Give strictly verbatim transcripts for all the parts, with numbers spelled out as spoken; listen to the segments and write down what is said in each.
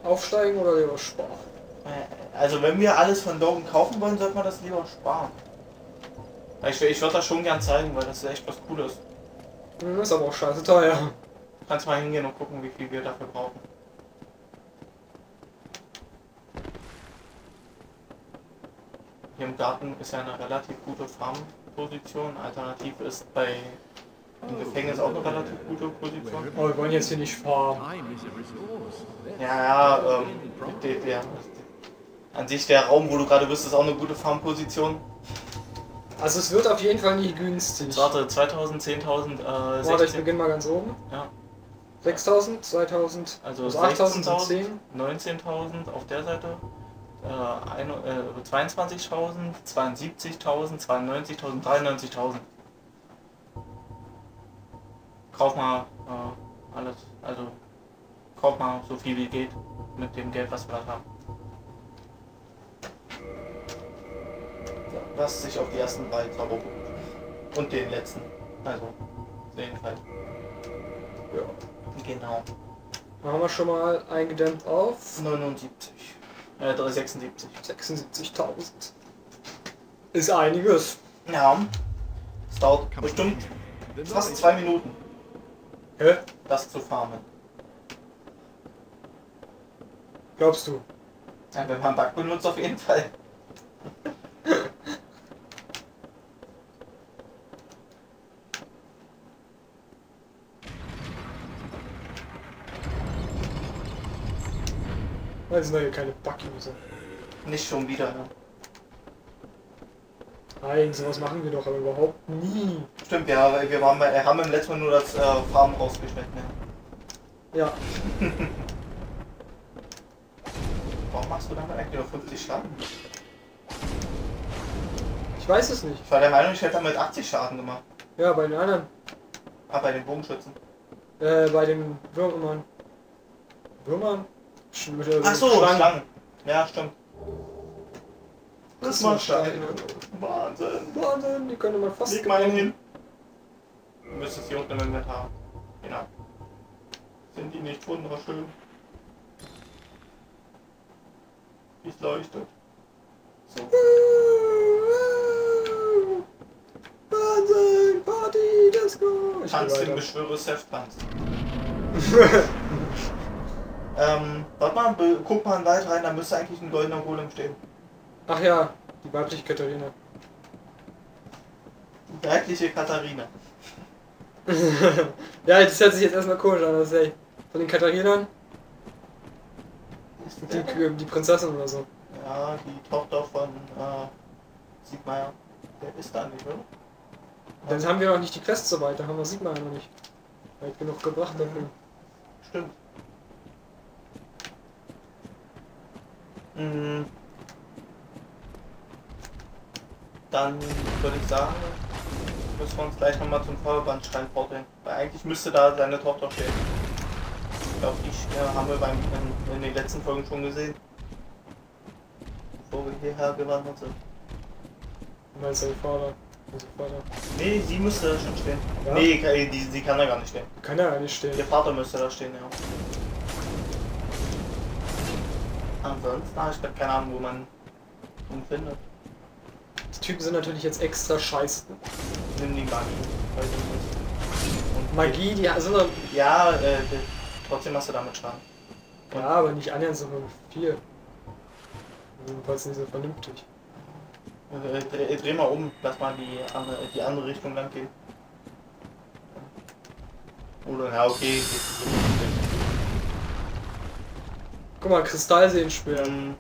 Aufsteigen oder lieber sparen? Also wenn wir alles von Logan kaufen wollen, sollte man das lieber sparen. Ich, ich würde das schon gern zeigen, weil das ist echt was Cooles. Das ist aber auch scheiße teuer. Du kannst mal hingehen und gucken, wie viel wir dafür brauchen. Hier im Garten ist ja eine relativ gute Farmposition. Alternativ ist bei im Gefängnis auch eine relativ gute Position. Aber wir wollen jetzt hier nicht farmen. Ja, ja, ähm, der, der, an sich der Raum, wo du gerade bist, ist auch eine gute Farmposition. Also es wird auf jeden Fall nicht günstig. Warte, zweitausend, zehntausend, äh, Warte, ich beginne mal ganz oben. Ja. sechstausend, zweitausend, also also achttausend, zehn. neunzehntausend auf der Seite, äh, ein, äh, zweiundzwanzigtausend, zweiundsiebzigtausend, zweiundneunzigtausend, dreiundneunzigtausend. Kauf mal äh, alles, also kauf mal so viel wie geht mit dem Geld, was wir da haben. Was sich auf die ersten drei Zauber beruft. Und den letzten. Also, den Fall. Ja. Genau. Da haben wir schon mal eingedämmt auf neunundsiebzig. Äh, sechsundsiebzig. sechsundsiebzigtausend. Ist einiges. Ja. Es dauert bestimmt fast zwei Minuten. Hä? Das zu farmen. Glaubst du? Ja, wenn man Bug benutzt, auf jeden Fall. Weil sind doch hier keine Bug-User. Nicht schon wieder, ne? Nein, sowas machen wir doch aber überhaupt nie. Stimmt, ja, weil wir waren bei, haben im letzten Mal nur das äh, Farben rausgeschnitten. Ja. Ja. Warum machst du damit eigentlich nur fünfzig Schaden? Ich weiß es nicht. Ich war der Meinung, ich hätte damit achtzig Schaden gemacht. Ja, bei den anderen. Ah, bei den Bogenschützen. Äh, bei den Würmern. Würmern? Sch Ach so, Schlangen. Schlangen. Ja, stimmt. Das war war Schlangen. Wahnsinn. Wahnsinn, die könnte man fast Leg mal einen hin. Du müsstest hier unten im Inventar. Genau. Sind die nicht wunderschön? Wie es leuchtet. So. Wahnsinn, Party, Disco. Ich Tanz den Beschwörer Seth tanzt. ähm, warte mal, guck mal in den Wald rein, da müsste eigentlich ein goldener Golem stehen. Ach ja, die weibliche Katharina. Die weibliche Katharina. Ja, das hört sich jetzt erstmal komisch an, das ey. Von den Katharinern? Die, die Prinzessin oder so. Ja, die Tochter von äh, Siegmeier. Der ist da nicht, oder? Dann haben wir noch nicht die Quests so weit, da haben wir Siegmeier noch nicht. Weit genug gebracht dafür. Stimmt. Mhm. Dann würde ich sagen, müssen wir uns gleich nochmal zum Feuerbandschrein porteln. Weil eigentlich müsste da seine Tochter stehen. Ich glaube, die äh, haben wir beim, in, in den letzten Folgen schon gesehen. Bevor wir hierher gewandert sind. Du meinst dein Vater? Also Vater. Nee, sie müsste da schon stehen. Ja? Nee, die, die, sie kann da gar nicht stehen. Kann ja nicht stehen. Ihr Vater müsste da stehen, ja. Ansonsten habe ich keine Ahnung, wo man ihn findet. Die Typen sind natürlich jetzt extra scheiße. Nimm die Magie. Weiß ich nicht. Und Magie, die sind doch... ja, äh, trotzdem hast du damit Schaden. Ja, aber nicht annähernd so viel. Jedenfalls nicht so vernünftig. Äh, dreh, dreh mal um, lass mal die andere, die andere Richtung lang gehen. Oder, ja, okay. Guck mal, Kristallsehensperren. Ähm,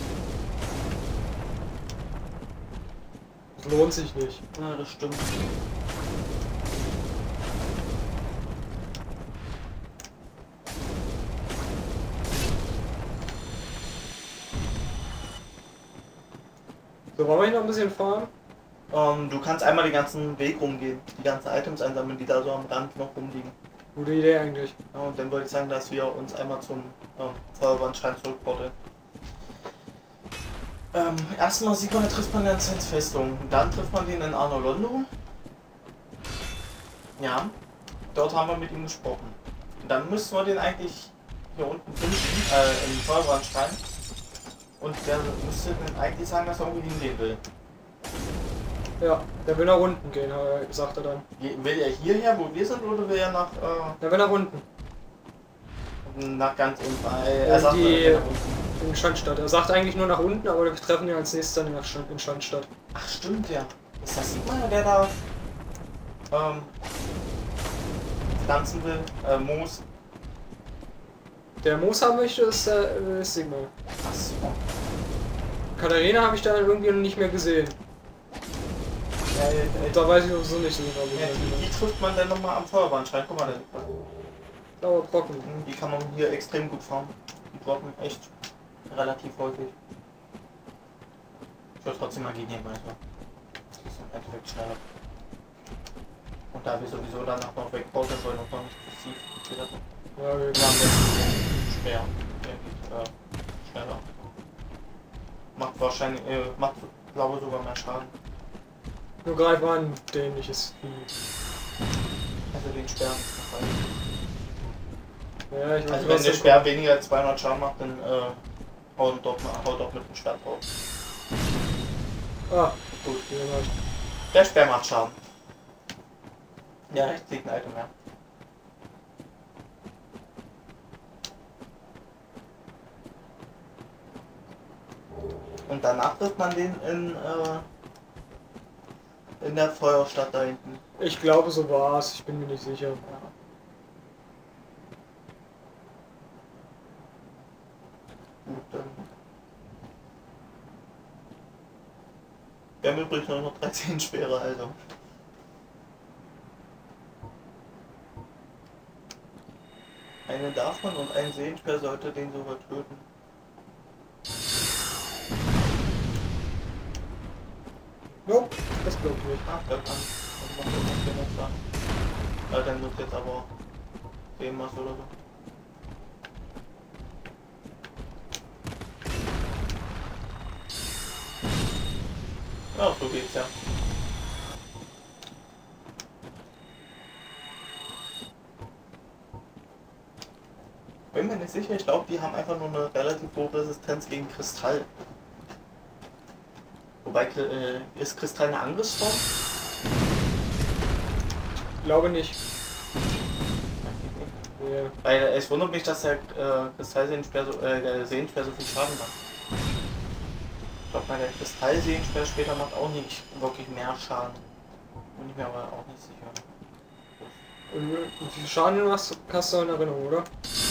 Das lohnt sich nicht. ja, das stimmt. So, wollen wir hier noch ein bisschen fahren? Ähm, du kannst einmal den ganzen Weg rumgehen, die ganzen Items einsammeln, die da so am Rand noch rumliegen. Gute Idee eigentlich. Ja, und dann wollte ich sagen, dass wir uns einmal zum ähm, Feuerbandschrein zurückporteln. Ähm, erstmal sieht man, da trifft man ganz ins Festung. Dann trifft man den in Arno Londo. Ja, dort haben wir mit ihm gesprochen. Und dann müssen wir den eigentlich hier unten finden, äh, im Feuerbrandschrein. Und der müsste dann eigentlich sagen, dass er irgendwo hingehen will. Ja, der will nach unten gehen, sagt er dann. Will er hierher, wo wir sind, oder will er nach, äh, Der will nach unten. nach ganz unten? Äh, er sagt, die, er will nach unten. in Schandstadt. Er sagt eigentlich nur nach unten, aber wir treffen ihn als nächstes dann in Schandstadt. Ach stimmt, ja. Ist das Sigmar, der da ähm, pflanzen will? Äh, Moos? Der Moos haben möchte, ist, äh, ist Sigmar. Ach so. Katharina habe ich da irgendwie noch nicht mehr gesehen. Ja, äh, Da weiß ich sowieso nicht so genau, wo ja, die, die trifft man dann nochmal am Feuerbahnschein. Guck mal, der liegt da. Blauer Brocken. Die kann man hier extrem gut fahren. Die brauchen echt relativ häufig. Ich würde trotzdem mal gehen, also. Die ist im Endeffekt schneller. Und da wir sowieso danach noch wegbauen wollen und noch nicht passiv wieder. Ja, wir Wir haben jetzt schwer. Der geht äh, schneller. Macht wahrscheinlich, äh, macht glaube ich sogar mehr Schaden. nur greif an, dämliches Vieh. Also den Speer. Ja, ich weiß, Also wenn der Speer weniger als zweihundert Schaden macht, dann äh, haut doch, haut doch mit dem Speer drauf. Ah, gut, wie gesagt. Der Speer macht Schaden. Ja, rechts liegt ein Item mehr. Und danach trifft man den in, äh, in der Feuerstadt da hinten. Ich glaube, so war's. Ich bin mir nicht sicher. Ja. Gut, dann. Wir haben übrigens nur noch dreizehn Speere, also. Einen darf man und ein Seenspeer sollte den sogar töten. Nope, das glaube ich nicht. Ah, der kann. Das macht auch nicht genug Schaden. Ja, dann wird jetzt aber zehn was oder so. Ja, so geht's ja. Bin mir nicht sicher, ich glaube, die haben einfach nur eine relativ hohe Resistenz gegen Kristall. Wobei, äh, ist Kristall eine Angriffsform? Ich glaube nicht. Ja. Weil es wundert mich, dass der äh, Kristallsehenspeer so, äh, der Sehenspeer so viel Schaden macht. Ich glaube, der Kristallsehenspeer später macht auch nicht wirklich mehr Schaden. Bin ich mir aber auch nicht sicher. Und wie viel Schaden du hast, hast du in Erinnerung, oder?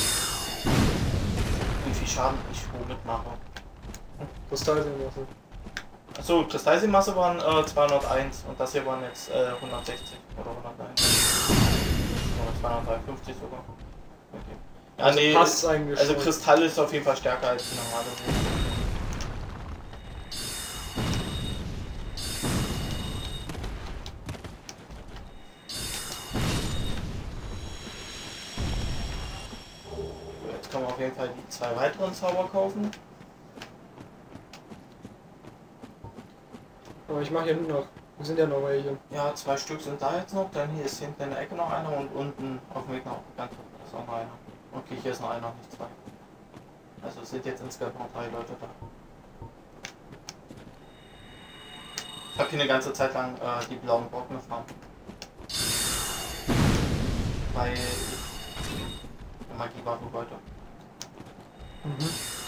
Wie viel Schaden ich womit mache. Kristallseenmasse. Achso, Kristallseenmasse waren äh, zweihunderteins und das hier waren jetzt äh, hundertsechzig oder hunderteins. Oder zweihundertdreiundfünfzig sogar. Okay. Ja, Also nee, passt eigentlich also schon. Kristall ist auf jeden Fall stärker als die normale Seen. Jetzt kann man auf jeden Fall die zwei weiteren Zauber kaufen. Aber ich mache hier nur noch. Wir sind ja noch welche. Ja, zwei Stück sind da jetzt noch, dann hier ist hinten in der Ecke noch einer und unten auf dem Weg noch ganz unten ist auch noch einer. Okay, hier ist noch einer, nicht zwei. Also es sind jetzt insgesamt noch drei Leute da. Ich habe hier eine ganze Zeit lang äh, die blauen Brocken gefahren. Weil ich Magiewaffe wollte. Mhm.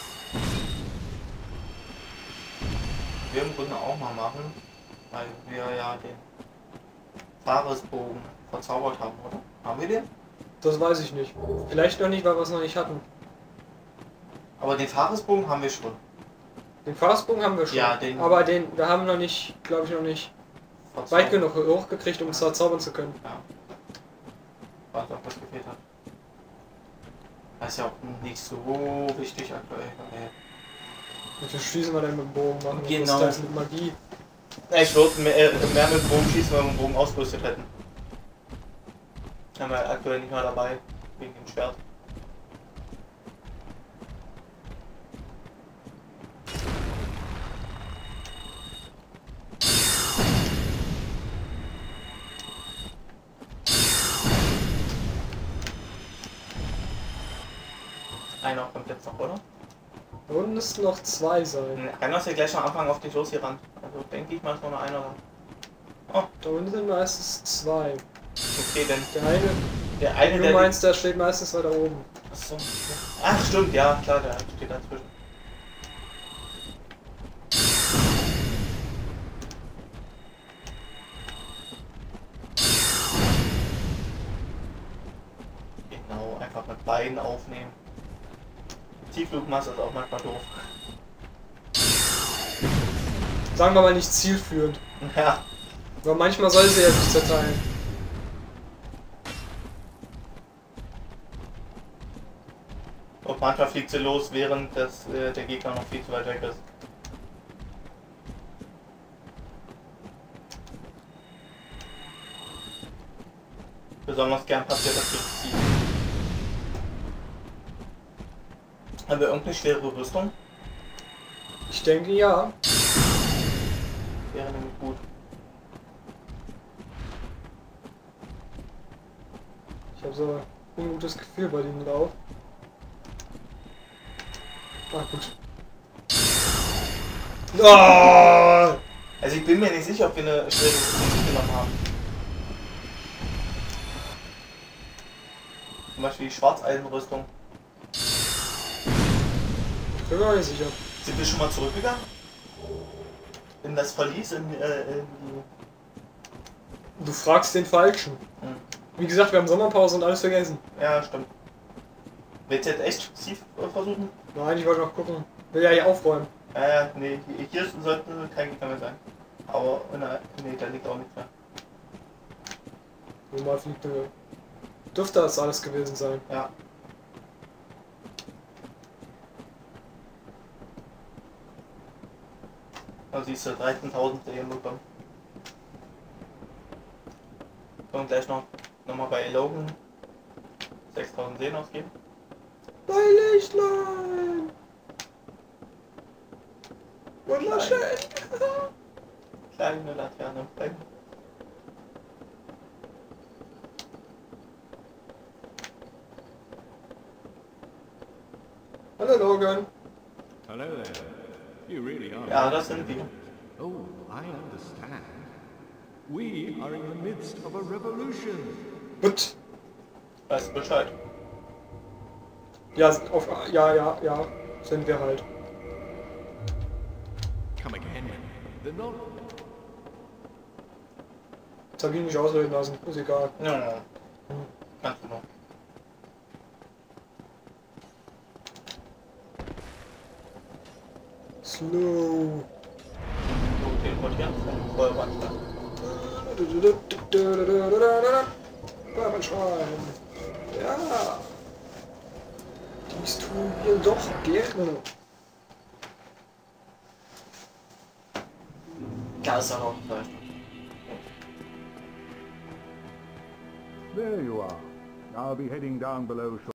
Wir im Grunde auch mal machen, weil wir ja den Fahresbogen verzaubert haben, oder? Haben wir den? Das weiß ich nicht. Vielleicht noch nicht, weil wir es noch nicht hatten. Aber den Fahresbogen haben wir schon. Den Fahrtsbogen haben wir schon. Ja, den- Aber den, wir haben noch nicht, glaube ich, noch nicht Verzaubert. weit genug hochgekriegt, um es zaubern zu können. Ja. Was auch was gefehlt hat. Das ist ja auch nicht so wichtig aktuell. Okay. Wie viel schießen wir denn mit dem Bogen machen? Genau. Das ist mit Magie. Ja, ich würde mehr, äh, mehr mit dem Bogen schießen, wenn wir den Bogen ausgerüstet hätten. Haben wir aktuell nicht mehr dabei, wegen dem Schwert. Einer kommt jetzt noch, oder? Da unten müssten noch zwei sein. Einer ist ja gleich am Anfang auf dich los hier ran. Also denke ich mal, ist noch einer da. Oh. Da unten sind meistens zwei. Okay, denn Der eine, der eine, du der... meinst, der steht meistens weiter oben. Achso. Ach stimmt, ja klar, der steht dazwischen. Genau, einfach mit beiden aufnehmen. Tiefflugmasse ist auch manchmal doof. Sagen wir mal nicht zielführend. Ja. Aber manchmal soll sie ja sich zerteilen. Und manchmal fliegt sie los, während das, äh, der Gegner noch viel zu weit weg ist. Besonders gern passiert das durch Ziel. Haben wir irgendeine schwere Rüstung? Ich denke ja. Wäre nämlich gut. Ich habe so ein gutes Gefühl bei dem Lauf. Ah, gut. Oh! Also ich bin mir nicht sicher, ob wir eine schwere Rüstung mitgenommen haben. Zum Beispiel die Schwarzeisenrüstung. Ich bin mir auch nicht sicher. Sind wir schon mal zurückgegangen? In das Verlies? In, äh, in die... Du fragst den Falschen. Hm. Wie gesagt, wir haben Sommerpause und alles vergessen. Ja, stimmt. Willst du jetzt echt Steve versuchen? Nein, ich wollte noch gucken. Will ja hier aufräumen. Äh, nee, hier sollte kein Gegner mehr sein. Aber, ne, nee, da liegt auch nichts mehr. Normal fliegt eine. Dürfte das alles gewesen sein. Ja. Da siehst du dreizehntausend Sehen bekommen. Und gleich noch nochmal bei Logan sechstausend Sehen ausgeben. Bei Lichtlein! Wunderschön! Kleine Laterne. Hallo Logan! Hello there. You really are. Ja, das sind wir. Oh, I understand. We are in the midst of a revolution. Gut. Weißt du Bescheid? Ja, auf, ja, ja, ja, sind wir halt. Come again. They're not. Jetzt hab ich ihn nicht ausreden lassen, ist egal. Ja, ja. Ganz genau. Slow. So, teleportieren. Feuerwand. Feuerwehrschwein. Ja. Dies tun wir doch gerne. Geisterraum. There you are. I'll be heading down below.